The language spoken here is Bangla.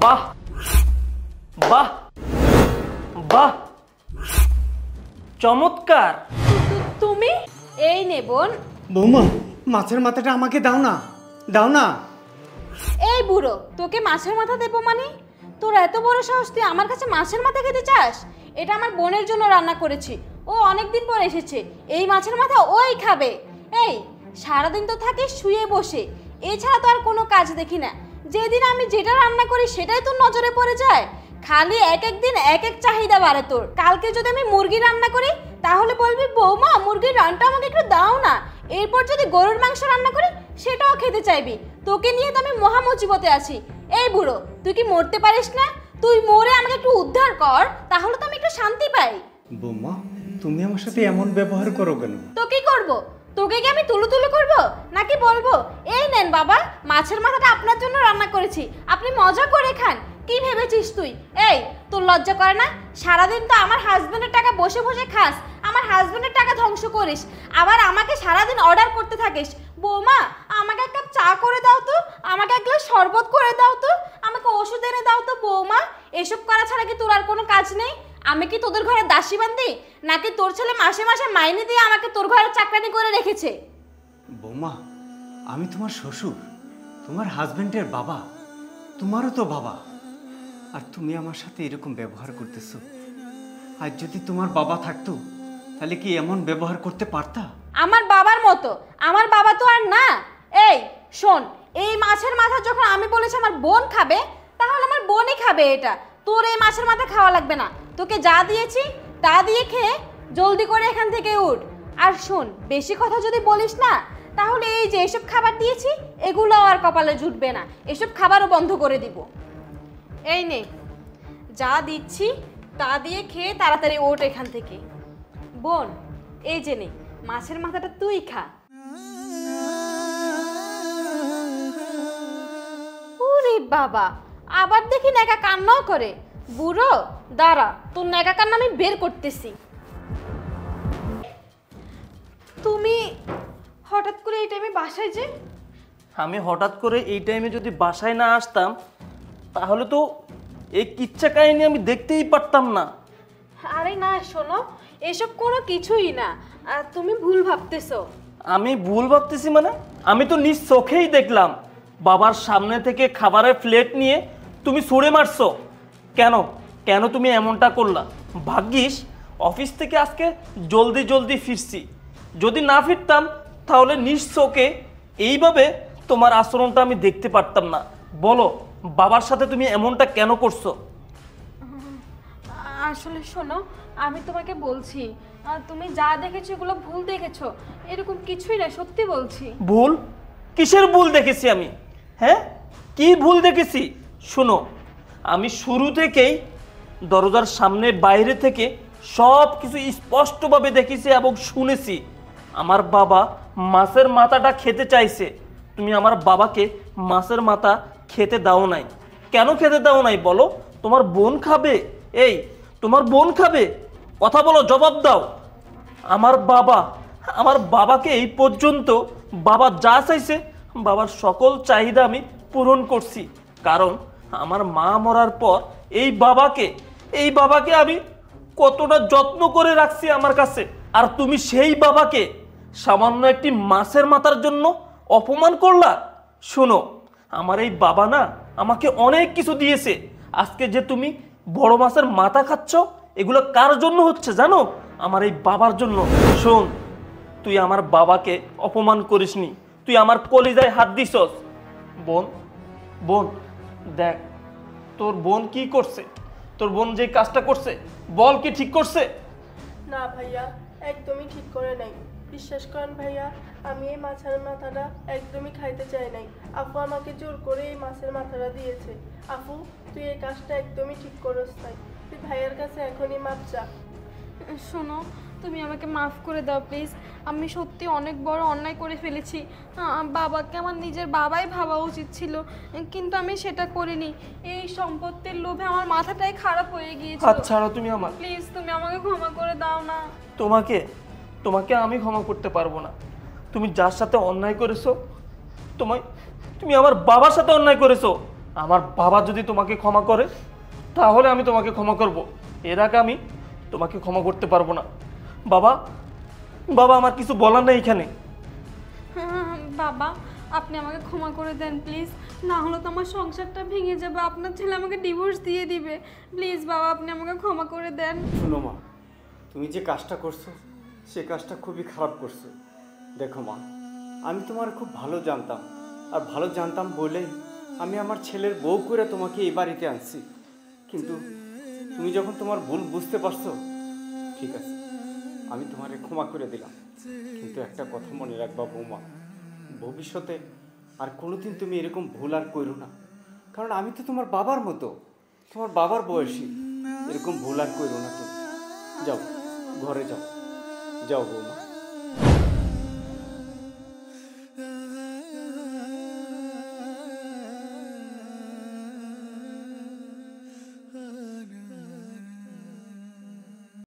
বাহ বাহ বাহ, চমৎকার। তুমি এই নে বোন। বৌমা, মাছের মাথাটা আমাকে দাও না, দাও না। এই বুড়ো, তোকে মাছের মাথা দেবো মানে? তোর এত বড় সাহস, তুই আমার কাছে মাছের মাথা খেতে চাস? এটা আমার বোনের জন্য রান্না করেছি, ও অনেকদিন পর এসেছে, এই মাছের মাথা ওই খাবে। এই সারাদিন তো থাকিস শুয়ে বসে, এছাড়া তো আর কোনো কাজ দেখি না। যেদিন আমি যেটা রান্না করি সেটাই তোর নজরে পড়ে যায়। খালি এক এক দিন এক এক চাহিদা বাড়ে তোর। কালকে যদি আমি মুরগি রান্না করি তাহলে বলবি বৌমা মুরগির রান্নাটা আমাকে একটু দাও না। এরপর যদি গরুর মাংস রান্না করি সেটাও খেতে চাইবি। তোকে নিয়ে তো আমি মহা মুসিবতে আছি। এই বুড়ো, তুই কি মরতে পারিস না? তুই মরে আমাকে একটু উদ্ধার কর, তাহলে তো আমি একটু শান্তি পাই। বৌমা, তুমি আমার সাথে এমন ব্যবহার করো কেন? তো কি করব? তোকে কি আমি তুলু তুলু করব নাকি বলবো এই নেন বাবা, মাছের মাথাটা আপনার জন্য রান্না করেছি, আপনি মজা করে খান। কি ভেবেছিস তুই? এই তোর লজ্জা করে না? সারাদিন তো আমার হাজবেন্ডের টাকা বসে বসে খাস, আমার হাজবেন্ডের টাকা ধ্বংস করিস, আবার আমাকে সারাদিন অর্ডার করতে থাকিস। বৌমা আমাকে এক কাপ চা করে দাও তো, আমাকে এক গ্লাস শরবত করে দাও তো, আমাকে ওষুধ এনে দাও তো। বৌমা এসব করা ছাড়া কি তোর আর কোনো কাজ নেই? আমি কি তোদের ঘরে দাসী বান্দি, নাকি তোর ছেলে মাসে মাসে মাইনে দিয়ে আমাকে তোর ঘরে চাকরানি করে রেখেছে? বৌমা, আমি তোমার শ্বশুর, তোমার হাজবেন্ডের বাবা, তোমারও তো বাবা, আর তুমি আমার সাথে এরকম ব্যবহার করতেছো। আর যদি তোমার বাবা থাকতো তাহলে কি এমন ব্যবহার করতে পারতা? আমার বাবার মতো? আমার বাবা তো আর না। এই শোন, এই মাছের মাথা যখন আমি বলেছি আমার বোন খাবে, তাহলে আমার বোনই খাবে এটা। তোর এই মাছের মাথা খাওয়া লাগবে না, তোকে যা দিয়েছি তা দিয়ে খেয়ে জলদি করে এখান থেকে উঠ। আর শোন, বেশি কথা যদি বলিস না তাহলে এই যে এসব খাবার দিয়েছি এগুলো আর কপালে জুটবে না, এসব খাবারও বন্ধ করে দিব। এই নে, যা দিচ্ছি তা দিয়ে খেয়ে তাড়াতাড়ি ওঠ এখান থেকে। বোন এই যে নে, মাছের মাথাটা তুই খা। ওরে বাবা, আবার দেখি নেকা কান্নাও করে। বুড়ো দাঁড়া, তোর নেকা কান্না আমি বের করতেছি। তুমি হঠাৎ করে এই টাইমে বাসায় যে? আমি হঠাৎ করে এই টাইমে যদি বাসায় না আসতাম তাহলে তো এই কিচ্ছা কাহিনী আমি দেখতেই পারতাম না। আরে না শোনো, এসব কোনো কিছুই না, তুমি ভুল ভাবতেছো। আমি ভুল ভাবতেছি মানে? আমি তো নিজ চোখেই দেখলাম বাবার সামনে থেকে খাবারের প্লেট নিয়ে তুমি ছুঁড়ে মারছো। কেন কেন তুমি এমনটা করলা? ভাগ্যিস অফিস থেকে আজকে জলদি জলদি ফিরছি, যদি না ফিরতাম তাহলে নিজ চোখে এইভাবে তোমার আচরণটা আমি দেখতে পারতাম না। বলো, বাবার সাথে তুমি এমনটা কেন করছো? আসলে শোনো, আমি তোমাকে বলছি, তুমি যা দেখেছো এগুলো ভুল দেখেছো, এরকম কিছুই না, সত্যি বলছি। ভুল? কিসের ভুল দেখেছি আমি? হ্যাঁ, কি ভুল দেখেছি? শোনো, আমি শুরু থেকেই দরজার সামনে বাইরে থেকে সব কিছু স্পষ্টভাবে দেখেছি এবং শুনেছি। আমার বাবা মাছের মাথাটা খেতে চাইছে, তুমি আমার বাবাকে মাছের মাথা খেতে দাও নাই। কেন খেতে দাও নাই বলো? তোমার বোন খাবে। এই তোমার বোন খাবে, কথা বলো, জবাব দাও। আমার বাবাকে এই পর্যন্ত বাবা যা চাইছে বাবার সকল চাহিদা আমি পূরণ করছি, কারণ আমার মা মরার পর এই বাবাকে আমি কতটা যত্ন করে রাখছি আমার কাছে। আর তুমি সেই বাবাকে সামান্য একটি মাছের মাথার জন্য অপমান করলা। শোনো, আমার এই বাবা না আমাকে অনেক কিছু দিয়েছে। আজকে যে তুমি বড় মাছের মাথা খাচ্ছ, এগুলো কার জন্য হচ্ছে জানো? আমার এই বাবার জন্য। শোন, তুই আমার বাবাকে অপমান করিসনি, তুই আমার কলিজায় হাত দিছস। বোন দেখ তোর বোন কি করছে, তোর বোন যে কাজটা করছে বল কি ঠিক করছে? না ভাইয়া, একদমই ঠিক করে নাই। বিশ্বাস করেন ভাইয়া, আমি এই মাছের মাথাটা একদমই খাইতে চাই নাই। আপু আমাকে জোর করে এই মাছের মাথাটা দিয়েছে। আপু তুই এই কাজটা একদমই ঠিক করস নাই, তুই ভাইয়ার কাছে এখনই মাপ চা। শোনো, তুমি আমাকে মাফ করে দাও প্লিজ, আমি সত্যি অনেক বড় অন্যায় করে ফেলেছি। বাবাকে আমার নিজের বাবাই ভাবা উচিত ছিল, কিন্তু আমি সেটা করিনি। এই সম্পত্তির লোভে আমার মাথাটাই খারাপ হয়ে গিয়েছিল। আচ্ছা তুমি আমার, প্লিজ তুমি আমাকে ক্ষমা করে দাও না। তোমাকে আমি ক্ষমা করতে পারবো না। তুমি যার সাথে অন্যায় করেছো, তুমি আমার বাবার সাথে অন্যায় করেছো, আমার বাবা যদি তোমাকে ক্ষমা করে তাহলে আমি তোমাকে ক্ষমা করব, এর আগে আমি তোমাকে ক্ষমা করতে পারবো না। বাবা, বাবা আমার কিছু বলার নেই এখানে। বাবা, আপনি আমাকে ক্ষমা করে দেন প্লিজ, না হলে তো আমার সংসারটা ভেঙে যাবে, আপনার ছেলে আমাকে ডিভোর্স দিয়ে দিবে। প্লিজ বাবা, আপনি আমাকে ক্ষমা করে দেন। শুনো মা, তুমি যে কাজটা করছো সে কাজটা খুবই খারাপ করছো। দেখো মা, আমি তোমার খুব ভালো জানতাম, আর ভালো জানতাম বলেই আমি আমার ছেলের বউ করে তোমাকে এই বাড়িতে আনছি। কিন্তু তুমি যখন তোমার ভুল বুঝতে পারছো, ঠিক আছে, আমি তোমারে ক্ষমা করে দিলাম। কিন্তু একটা কথা মনে রাখবা বৌমা, ভবিষ্যতে আর কোনোদিন তুমি এরকম ভুল আর করো না। কারণ আমি তো তোমার বাবার মতো, তোমার বাবার বয়সী, এরকম ভুল আর করো না তুমি। যাও, ঘরে যাও, যাও বৌমা।